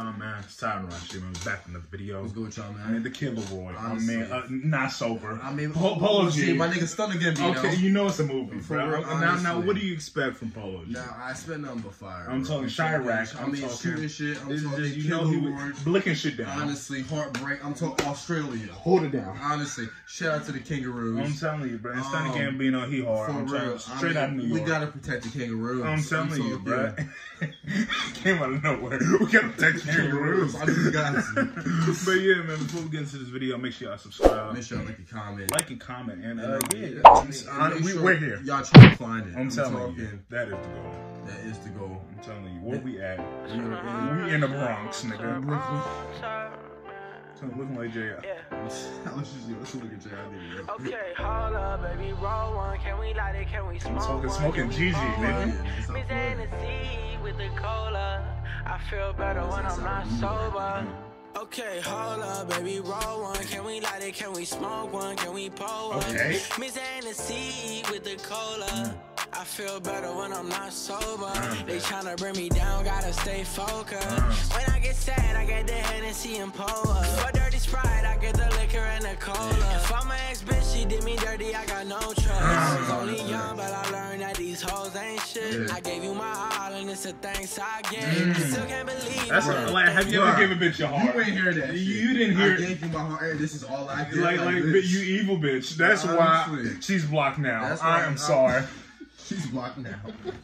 y'all, man? It's Tyron Rush, man. Back in the video. What's good with y'all, man? I mean, the Killer Roy. I mean, not sober. I mean, Polo G. My nigga Stunner again, okay, you know it's a movie, bro. Real, now, what do you expect from Polo G? Now, I spent nothing but fire. I'm talking Chirac. I mean, shooting shit. I'm talking you know he was blicking shit down. Honestly, heartbreak. I'm talking Australia. Hold it down. Honestly, shout out to the Kangaroos. I'm telling you, bro. Stunner Gambino, he hard. I'm trying straight out of New York. We gotta protect the Kangaroos. I'm telling you, bro. Came out of nowhere. We gotta protect the Kangaroos. I just got to. But yeah, man, before we get into this video, make sure y'all subscribe. Make sure y'all like and comment. Like and comment. And sure we're here. Y'all try to find it. I'm telling you. That is the goal. That is the goal. I'm telling you. Where we at? We in the Bronx, nigga. Looking like J.I. Let's look at J.I. Okay, hold up, baby, roll one. Can we light it? Can we smoke one? Smoking Gigi, baby. Miss Hennessy with the cola. I feel better when I'm not sober. Okay, hold up, baby, roll one. Can we light it? Can we smoke one? Can we pull one? Okay. Miss Hennessy with the cola. I feel better when I'm not sober. They tryna bring me down, gotta stay focused. When I get sad, I get the Hennessy and Pola. For dirty Sprite, I get the liquor and the cola. If I'm an ex-bitch, she did me dirty, I got no trust. I was only young, but I learned that these hoes ain't shit. I gave you my all, and it's a thanks I get. I still can't believe that's like, have you ever given a bitch your heart? You ain't hear that. You didn't hear I gave you my heart, and this is all I get. Like you evil bitch. That's why she's blocked now. I am sorry. She's blocked now.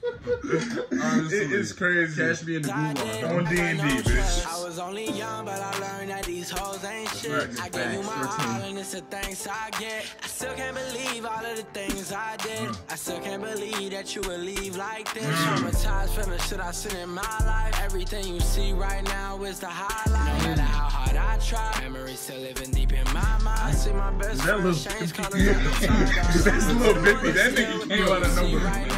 It's crazy. Catch me in the gulag. On D&D, bitch. I was only young, but I learned that these hoes ain't shit. I gave you my all, and it's a thanks I get. I still can't believe all of the things I did. I still can't believe that you would leave like this. Traumatized from the shit I seen in my life. Everything you see right now is the highlight. No matter how hard I try, memories still living deep in my mind. I see my best friend change colors at the time. That's a little bippy. That nigga came out of nowhere. No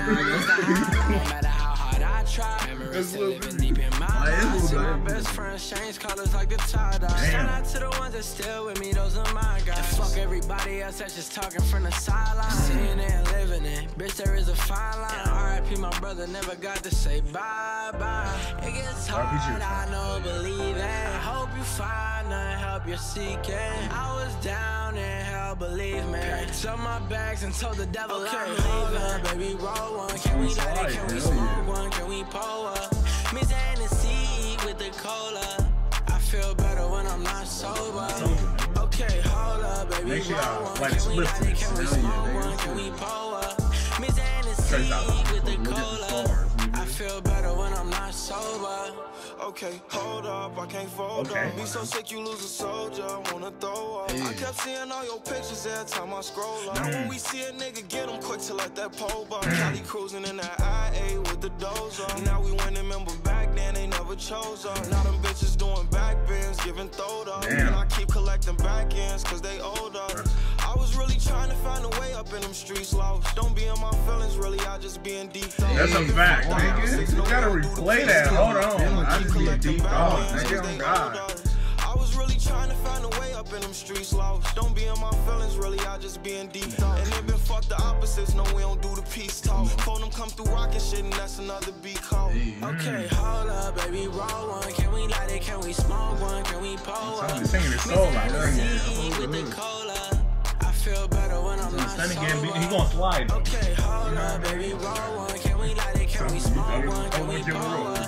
matter how hard I try, memories still living deep in my mind. I see my best friends change colors like the tie-dye. Shout out to the ones that still with me, those are my guys. And fuck everybody else that's just talking from the sideline. Seeing it and living it, bitch, there is a fine line. R.I.P. my brother never got to say bye-bye. It gets hard, I know, believe it. I hope you find the help you're seeking. I was down in hell, believe me. Packed up my bags and told the devil I'm leaving. Baby, roll one. Can we light it? Can we smoke one? Can we pull up? Miss Hennessy with the cola. I feel better when I'm not sober. Okay, hold up, baby, make sure roll y'all one. like Can we split light it? this. Can we smoke one? Can we pull up? Miss Hennessy with the cola. I feel better when I'm not sober. Okay, hold up, I can't fold up. Be so sick you lose a soldier, I wanna throw up. I kept seeing all your pictures every time I scroll up. Now when we see a nigga get him quick to let that pole bar. Cali cruising in that IA with the dozer. Now we went and remember back then they never chose us. Now them bitches doing back bends, giving throwed up. And I keep collecting back ends cause they owed us. I was really trying to find a way up in them streets, lost. Don't be in my feelings, really, I just be in deep thought. That's a fact, nigga. You gotta replay that. Hold on. I just be a deep thought. Nigga, God. I was really trying to find a way up in them streets, lost. Don't be in my feelings, really, I just be in deep thought. And it been fuck the opposites, no, we don't do the peace talk. Phone them come through rockin' shit, and that's another beat call. Okay, hold up, baby, roll one. Can we light it? Can we smoke one? Can we pull up? Singing his soul like with the cola. I feel better when I'm not sober. He gonna slide. Okay, hold up, baby, roll one. Can we light it? Can we smoke one? Can we pull up?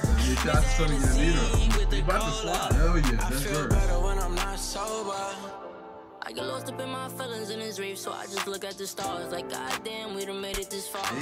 With the cola. Hell yeah, I that's feel her. better when I'm not sober. I get lost up in my feelings in this reef, so I just look at the stars like, goddamn, we done made it this far.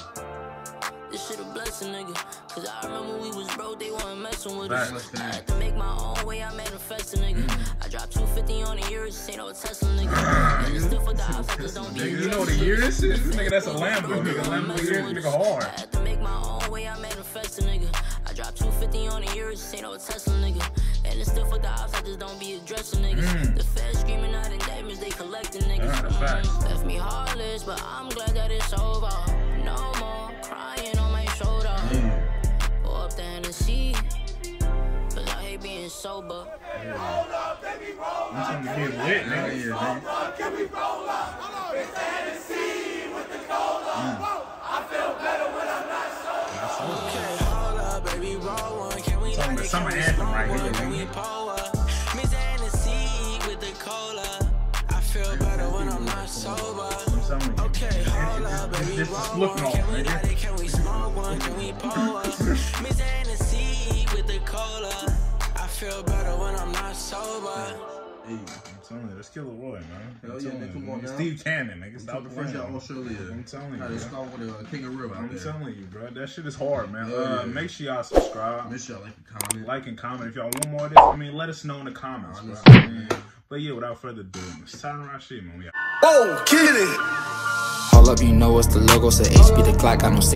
This shit a blessing, nigga. Cause I remember we was broke, they wasn't messing with us. I had to make my own way, I manifested, nigga. I dropped 250 on the year, this ain't no Tesla, nigga. And it's still for the house, I just don't be. You know what the year this is? Nigga, that's a Lambo, nigga. Lambo year, nigga hard. I had to make my own way, I manifested, nigga. I dropped 250 on the year, this ain't no Tesla, nigga. And it's still for the house, I just don't be addressing, niggas. The feds screaming out indictments, they collecting, niggas. Left me heartless, but I'm glad that it's over. No more crying on my shoulder. Pour up the Hennessy, cause I hate being sober. Roll up, baby, roll up. Can we roll up? Can we roll up? It's the Hennessy with the cola. I feel better when I'm not sober. Okay, hold up, baby, roll one. Can we light it? summer anthem right here. Miss Hennessy with the cola. I feel better when I'm not sober. Okay, hold up, baby, roll one. Can we light it? Can we smoke one? Can we pour up? Miss Hennessy with the cola. I feel better when I'm not sober. Hey, I'm telling you, that's Killer Roy, man. Hell yeah, nigga, come on now. Steve Cannon, nigga. Stop the fresh out Australia. I'm telling you, how they start with a King of Real out there. I'm telling you, bro. That shit is hard, man. Yeah. Make sure y'all subscribe. Make sure y'all like and comment. Like and comment. If y'all want more of this, I mean, let us know in the comments, bro. But yeah, without further ado, it's Tyron Rashid, man. Oh, kill it. Hold up, you know what's the logo, say HB the Glock, I don't see